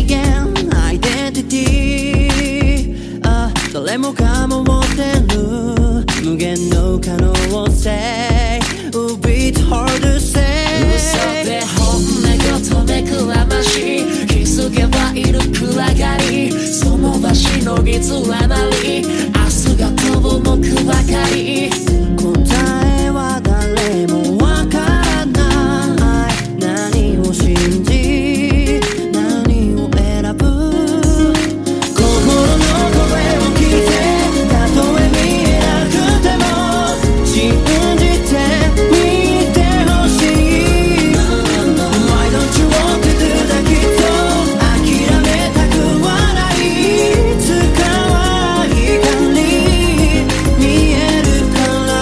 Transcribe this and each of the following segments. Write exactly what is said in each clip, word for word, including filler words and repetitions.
限アイデンティティあ誰もかも持ってる無限の可能性 It's hard to say 嘘で本音ごとめくらまし気づけばいる暗がりその場しのぎ連なり明日が飛ぶ目ばかり答えは誰もわからない何を信じ何を選ぶ心の声を聞いてたとえ見えなくても信じてみてほしい Why don't you want to do that きっと諦めたくはないいつかは光見えるから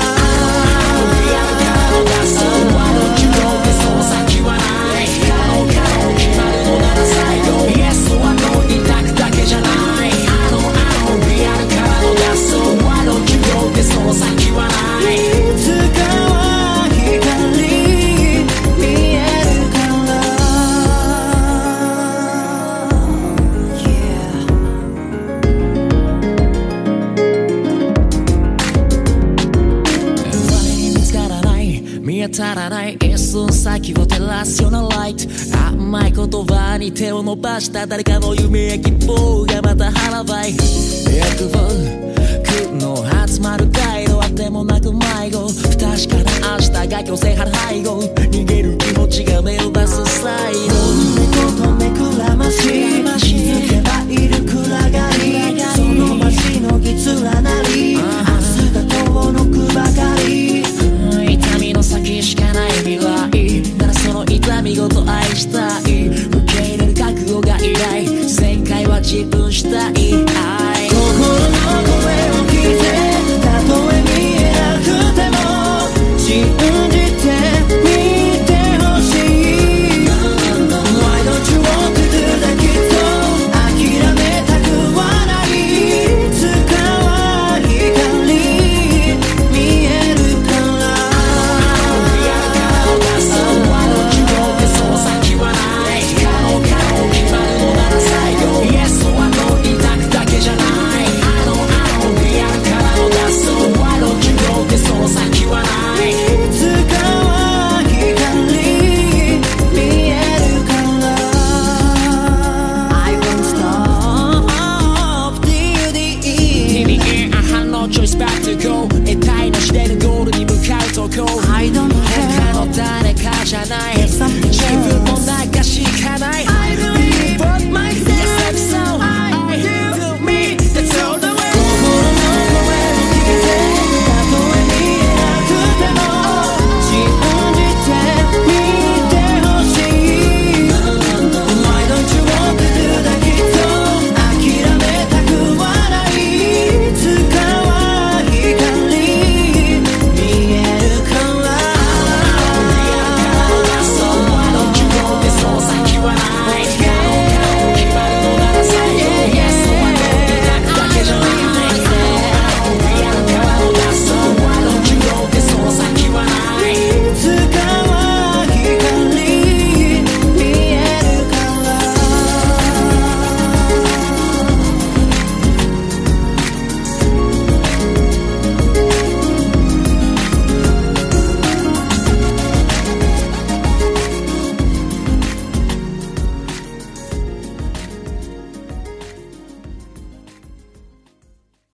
足らない一寸先を照らすようなライト甘い言葉に手を伸ばした誰かの夢や希望がまた腹ばい欲望苦の集まる回路あってもなく迷子不確かな明日が強制張る背後逃げる気持ちが目を出すサイド猫とめくらまし気づけばいる暗がりその場しのぎ連なり明日が遠のくばかり痛みの先しかない未来ならその痛みごと愛したい受け入れる覚悟がいない正解は自分したい